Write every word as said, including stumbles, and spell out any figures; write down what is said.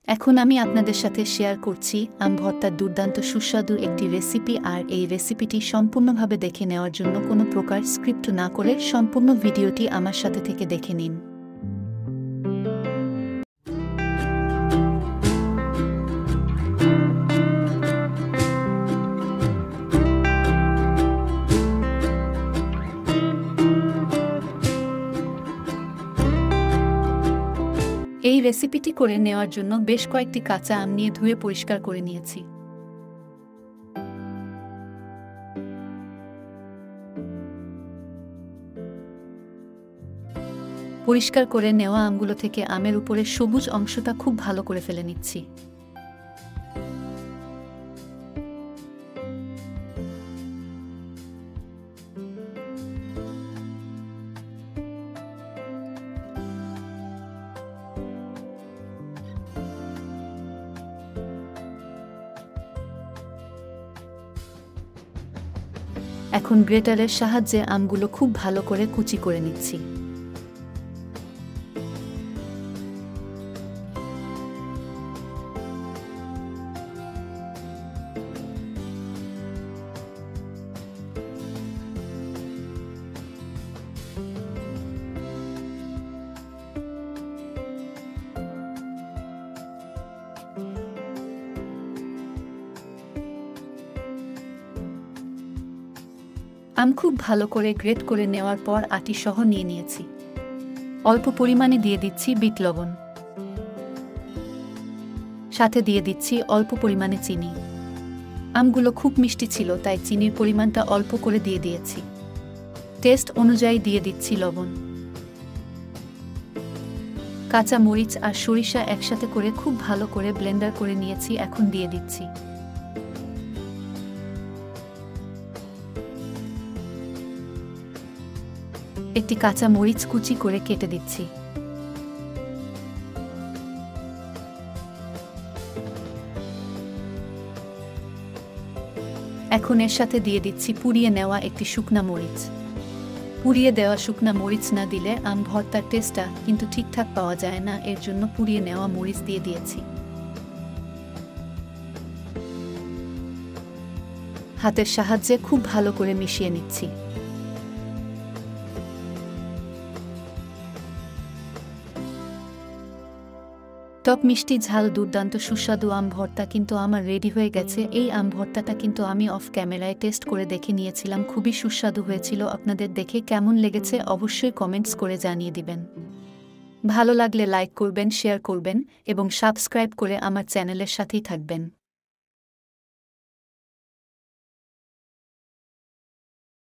এখন আমি আপনাদের সাথে শেয়ার করছি আম ভর্তার দুর্দান্ত সুস্বাদু একটি রেসিপি। আর এই রেসিপিটি সম্পূর্ণভাবে দেখে নেওয়ার জন্য কোনো প্রকার স্ক্রিপ্ট না করে সম্পূর্ণ ভিডিওটি আমার সাথে থেকে দেখে নিন। এই রেসিপিটি করে নেওয়ার জন্য বেশ কয়েকটি কাঁচা আম নিয়ে ধুয়ে পরিষ্কার করে নিয়েছি। পরিষ্কার করে নেওয়া আমগুলো থেকে আমের উপরে সবুজ অংশটা খুব ভালো করে ফেলে নিচ্ছি। এখন গ্রেটারের সাহায্যে আমগুলো খুব ভালো করে কুচি করে নিচ্ছি। আম খুব ভালো করে গ্রেট করে নেওয়ার পর আটি সহ নিয়ে নিয়েছি। অল্প পরিমাণে দিয়ে দিচ্ছি বিট লবণ, সাথে দিয়ে দিচ্ছি অল্প পরিমাণে চিনি। আমগুলো খুব মিষ্টি ছিল, তাই চিনির পরিমাণটা অল্প করে দিয়ে দিয়েছি। টেস্ট অনুযায়ী দিয়ে দিচ্ছি লবণ। কাঁচা মরিচ আর সরিষা একসাথে করে খুব ভালো করে ব্লেন্ডার করে নিয়েছি। এখন দিয়ে দিচ্ছি একটি কাঁচা মরিচ কুচি করে কেটে দিচ্ছি। এখন এর সাথে দিয়ে দিচ্ছি পুড়িয়ে নেওয়া একটি শুকনা মরিচ। পুড়িয়ে দেওয়া শুকনা মরিচ না দিলে আম ভর্তার টেস্টটা কিন্তু ঠিকঠাক পাওয়া যায় না, এর জন্য পুড়িয়ে নেওয়া মরিচ দিয়ে দিয়েছি। হাতের সাহায্যে খুব ভালো করে মিশিয়ে নিচ্ছি। টক মিষ্টি ঝাল দুর্দান্ত সুস্বাদু আম ভর্তা কিন্তু আমার রেডি হয়ে গেছে। এই আম ভর্তাটা কিন্তু আমি অফ ক্যামেরায় টেস্ট করে দেখে নিয়েছিলাম, খুবই সুস্বাদু হয়েছিল। আপনাদের দেখে কেমন লেগেছে অবশ্যই কমেন্টস করে জানিয়ে দিবেন। ভালো লাগলে লাইক করবেন, শেয়ার করবেন এবং সাবস্ক্রাইব করে আমার চ্যানেলের সাথেই থাকবেন।